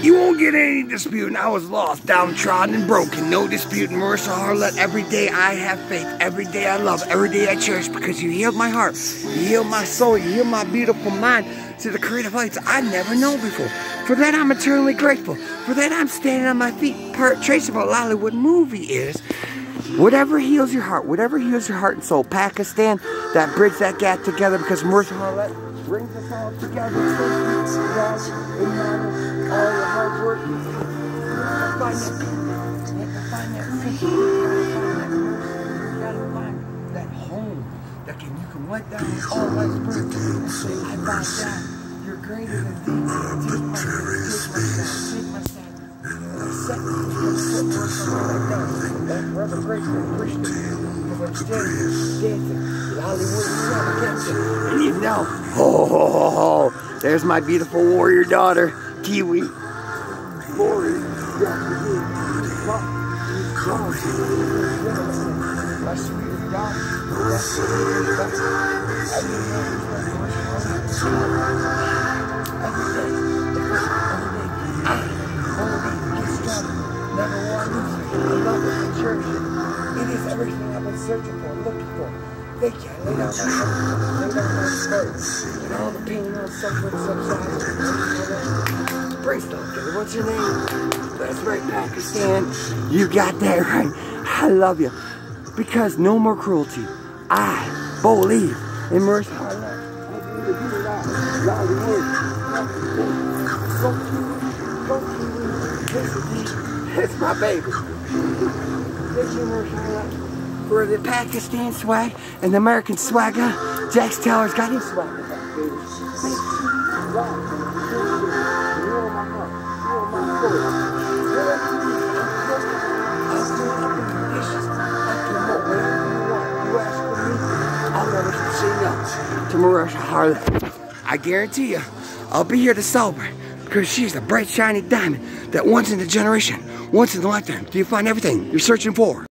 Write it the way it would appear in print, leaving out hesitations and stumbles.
You won't get any disputing. I was lost, downtrodden, and broken. No disputing. Marisha Harlett, every day I have faith. Every day I love. Every day I cherish, because you healed my heart. You healed my soul. You healed my beautiful mind to the creative heights I never known before. For that, I'm eternally grateful. For that, I'm standing on my feet. Part trace of a Hollywood movie is whatever heals your heart, whatever heals your heart and soul. Pakistan, that bridge that gap together, because Marisha Harlett brings us all together. All your hard work. You gotta find that home that you can let down all life's burdens and say, I bow down. You're greater than these. Take my son. Set me that forever grateful and appreciative. Because I'm dancing with Hollywood and you know, there's my beautiful warrior daughter, Kiwi. Lori, my sweetest daughter. It is everything I've been searching for, looking for. Thank you. I lay down my heart, lay down my spirit, and all the pain, all the suffering subsides. Bring stuff together. What's your name? That's right, Pakistan. You got that right. I love you. Because no more cruelty. I believe in Marisha Harlett. It's my baby. Thank you, Marisha Harlett, for the Pakistan swag and the American swagger. Jax Taylor's got his swagger back, baby. I'll never say no to Marisha Harlett. I guarantee you, I'll be here to celebrate, because she's a bright, shiny diamond that once in a generation, once in a lifetime, do you find everything you're searching for.